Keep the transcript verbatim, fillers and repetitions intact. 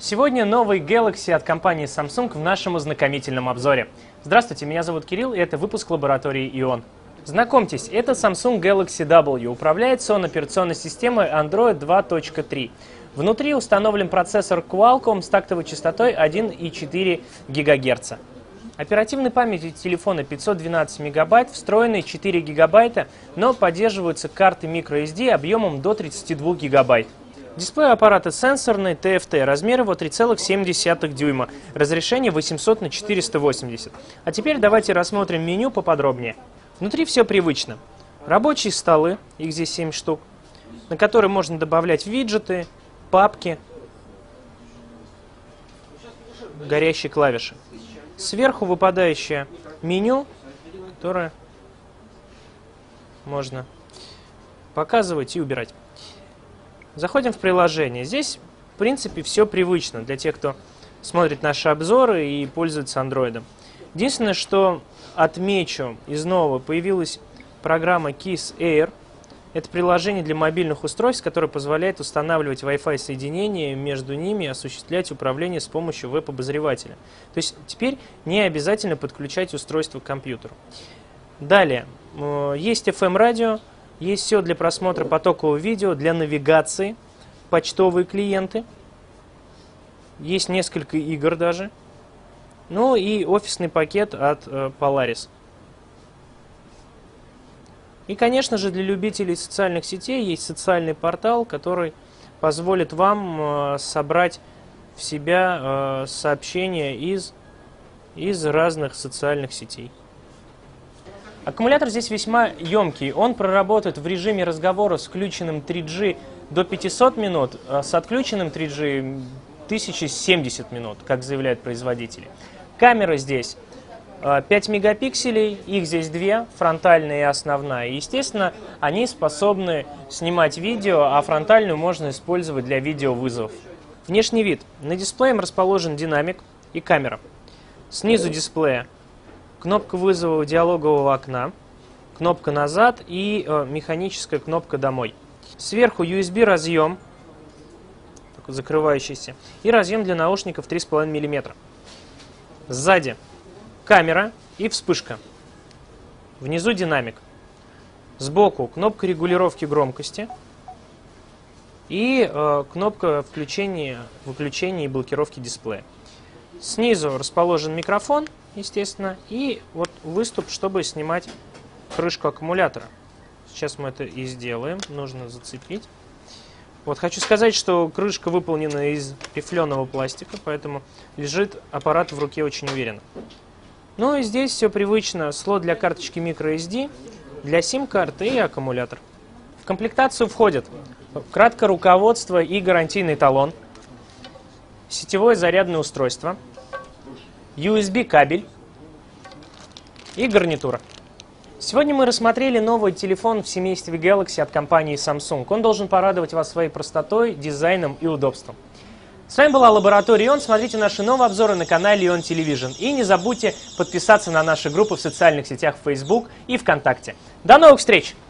Сегодня новый Galaxy от компании Samsung в нашем ознакомительном обзоре. Здравствуйте, меня зовут Кирилл, и это выпуск лаборатории Ион. Знакомьтесь, это Samsung Galaxy W. Управляется он операционной системой Android два точка три. Внутри установлен процессор Qualcomm с тактовой частотой один и четыре гигагерца. Оперативной памяти телефона пятьсот двенадцать мегабайт, встроенные четыре гигабайта, но поддерживаются карты microSD объемом до тридцати двух гигабайт. Дисплей аппарата сенсорный ти эф ти, размер его три целых семь десятых дюйма, разрешение восемьсот на четыреста восемьдесят. А теперь давайте рассмотрим меню поподробнее. Внутри все привычно. Рабочие столы, их здесь семь штук, на которые можно добавлять виджеты, папки, горящие клавиши. Сверху выпадающее меню, которое можно показывать и убирать. Заходим в приложение. Здесь, в принципе, все привычно для тех, кто смотрит наши обзоры и пользуется андроидом. Единственное, что отмечу из нового, появилась программа Kiss Air. Это приложение для мобильных устройств, которое позволяет устанавливать Wi-Fi соединение между ними и осуществлять управление с помощью веб-обозревателя. То есть теперь не обязательно подключать устройство к компьютеру. Далее, есть эф эм-радио. Есть все для просмотра потокового видео, для навигации, почтовые клиенты. Есть несколько игр даже. Ну и офисный пакет от э, Polaris. И, конечно же, для любителей социальных сетей есть социальный портал, который позволит вам э, собрать в себя э, сообщения из, из разных социальных сетей. Аккумулятор здесь весьма емкий. Он проработает в режиме разговора с включенным три джи до пятисот минут, а с отключенным три джи тысяча семьдесят минут, как заявляют производители. Камера здесь пять мегапикселей, их здесь две, фронтальная и основная. И, естественно, они способны снимать видео, а фронтальную можно использовать для видеовызовов. Внешний вид. На дисплее расположен динамик и камера. Снизу дисплея кнопка вызова диалогового окна, кнопка назад и э, механическая кнопка домой. Сверху ю эс би разъем, такой закрывающийся, и разъем для наушников три и пять миллиметра. Сзади камера и вспышка. Внизу динамик. Сбоку кнопка регулировки громкости и э, кнопка включения, выключения и блокировки дисплея. Снизу расположен микрофон, естественно, и вот выступ, чтобы снимать крышку аккумулятора. Сейчас мы это и сделаем. Нужно зацепить. Вот хочу сказать, что крышка выполнена из рифленого пластика, поэтому лежит аппарат в руке очень уверенно. Ну и здесь все привычно. Слот для карточки microSD, для сим-карты и аккумулятор. В комплектацию входит краткое руководство и гарантийный талон, сетевое зарядное устройство, ю эс би кабель и гарнитура. Сегодня мы рассмотрели новый телефон в семействе Galaxy от компании Samsung. Он должен порадовать вас своей простотой, дизайном и удобством. С вами была лаборатория Ион. Смотрите наши новые обзоры на канале Ион Television. И не забудьте подписаться на наши группы в социальных сетях Facebook и ВКонтакте. До новых встреч!